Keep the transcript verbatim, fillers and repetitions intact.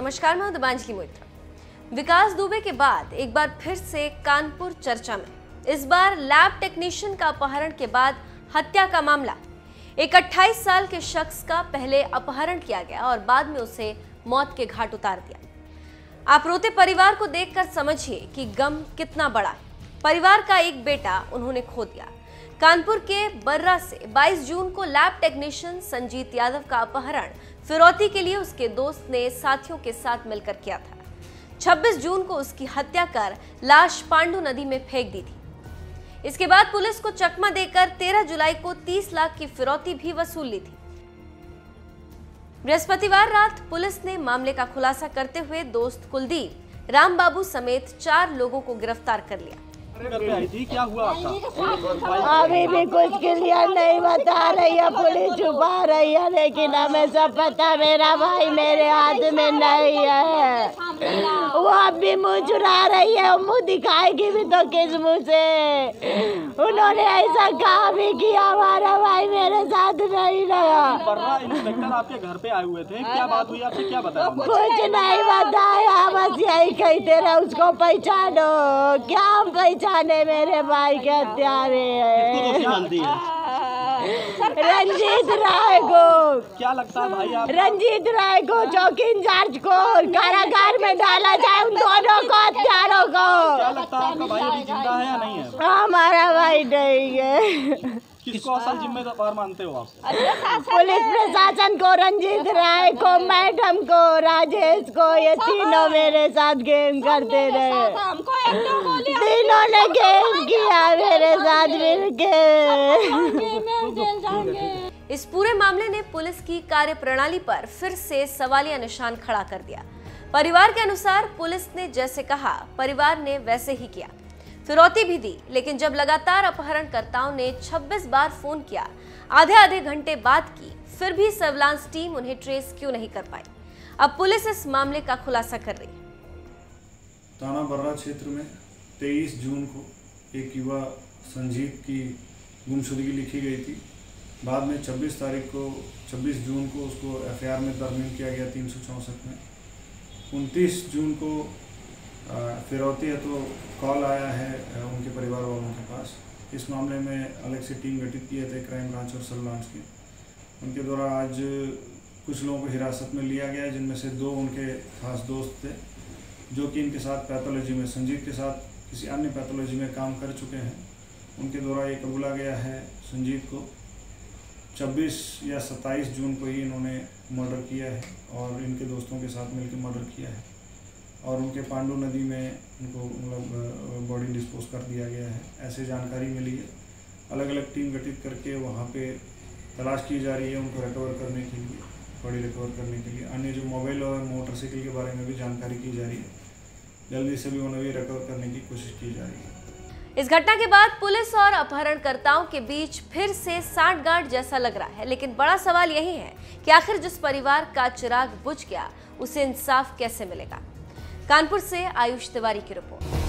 नमस्कार, मैं हूं दिबांजलि मोइत्रा। विकास दुबे के बाद एक बार फिर से कानपुर चर्चा में। इस बार लैब टेक्नीशियन का अपहरण के बाद हत्या का मामला। एक अट्ठाईस साल के शख्स का पहले अपहरण किया गया और बाद में उसे मौत के घाट उतार दिया। आप रोते परिवार को देखकर समझिए कि गम कितना बड़ा है। परिवार का एक बेटा उन्होंने खो दिया। कानपुर के बर्रा से बाईस जून को लैब टेक्नीशियन संजीत यादव का अपहरण फिरौती के लिए उसके दोस्त ने साथियों के साथ मिलकर किया था। छब्बीस जून को उसकी हत्या कर लाश पांडू नदी में फेंक दी थी। इसके बाद पुलिस को चकमा देकर तेरह जुलाई को तीस लाख की फिरौती भी वसूल ली थी। बृहस्पतिवार रात पुलिस ने मामले का खुलासा करते हुए दोस्त कुलदीप, राम बाबू समेत चार लोगों को गिरफ्तार कर लिया। थी, क्या हुआ आपका? अभी भी कुछ क्लियर नहीं बता रही है, पुलिस छुपा रही है, लेकिन हमें सब पता। मेरा भाई मेरे हाथ में नहीं है, वो अब भी मुँह चुरा रही है। मुँह दिखाएगी भी तो किस मुँह से? उन्होंने ऐसा कहा भी किया, हमारा भाई मेरे साथ नहीं रहा। इंस्पेक्टर आपके घर पे आए हुए थे, क्या बात हुई, आपसे क्या बताया? कुछ नहीं बताया, बस यही कहते रहे उसको पहचानो। क्या हम पहचाने? मेरे भाई के हत्यारे है रंजीत राय को। क्या लगता है भाई आप? रंजीत राय को चौकी इंचार्ज को कारागार में डाला जाए, उन दोनों को, हत्यारों को। क्या लगता है आपका भाई अभी जिंदा है या नहीं है? हमारा भाई नहीं है। किसको असल जिम्मेदार मानते हो आप? पुलिस प्रशासन को, रंजीत राय को, मैडम को, राजेश को। ये तीनों मेरे साथ गेम करते रहे, तीनों ने गेम किया मेरे साथ मिलके। इस पूरे मामले ने पुलिस की कार्यप्रणाली पर फिर से सवालिया निशान खड़ा कर दिया। परिवार के अनुसार पुलिस ने जैसे कहा, परिवार ने वैसे ही किया। फिरौती भी दी, लेकिन जब लगातार अपहरणकर्ताओं ने छब्बीस बार फोन किया, आधे आधे घंटे बात की, फिर भी सर्विलांस टीम उन्हें ट्रेस क्यों नहीं कर पाई? अब पुलिस इस मामले का खुलासा कर रही है। थाना बर्रा क्षेत्र में तेईस जून को एक युवा संजीत की गुमशुदगी लिखी गई थी। बाद में छब्बीस तारीख को छब्बीस जून को उसको एफ आई आर में तरमीम किया गया तीन सौ चौंसठ में। उनतीस जून को फिरौती है तो कॉल आया है उनके परिवार वालों के पास। इस मामले में अलग से टीम गठित किए थे, क्राइम ब्रांच और सर्विलांस की। उनके द्वारा आज कुछ लोगों को हिरासत में लिया गया, जिनमें से दो उनके खास दोस्त थे जो कि इनके साथ पैथोलॉजी में, संजीत के साथ किसी अन्य पैथोलॉजी में काम कर चुके हैं। उनके द्वारा ये कबूला गया है संजीत को छब्बीस या सत्ताईस जून को ही इन्होंने मर्डर किया है और इनके दोस्तों के साथ मिलकर मर्डर किया है और उनके पांडू नदी में उनको मतलब बॉडी डिस्पोज कर दिया गया है, ऐसे जानकारी मिली है। अलग अलग टीम गठित करके वहाँ पे तलाश की जा रही है उनको रिकवर करने के लिए, बॉडी रिकवर करने के लिए। अन्य जो मोबाइल और मोटरसाइकिल के बारे में भी जानकारी की जा रही है, जल्दी से भी उन्हें भी रिकवर करने की कोशिश की जा रही है। इस घटना के बाद पुलिस और अपहरणकर्ताओं के बीच फिर से सांठगांठ जैसा लग रहा है, लेकिन बड़ा सवाल यही है कि आखिर जिस परिवार का चिराग बुझ गया उसे इंसाफ कैसे मिलेगा? कानपुर से आयुष तिवारी की रिपोर्ट।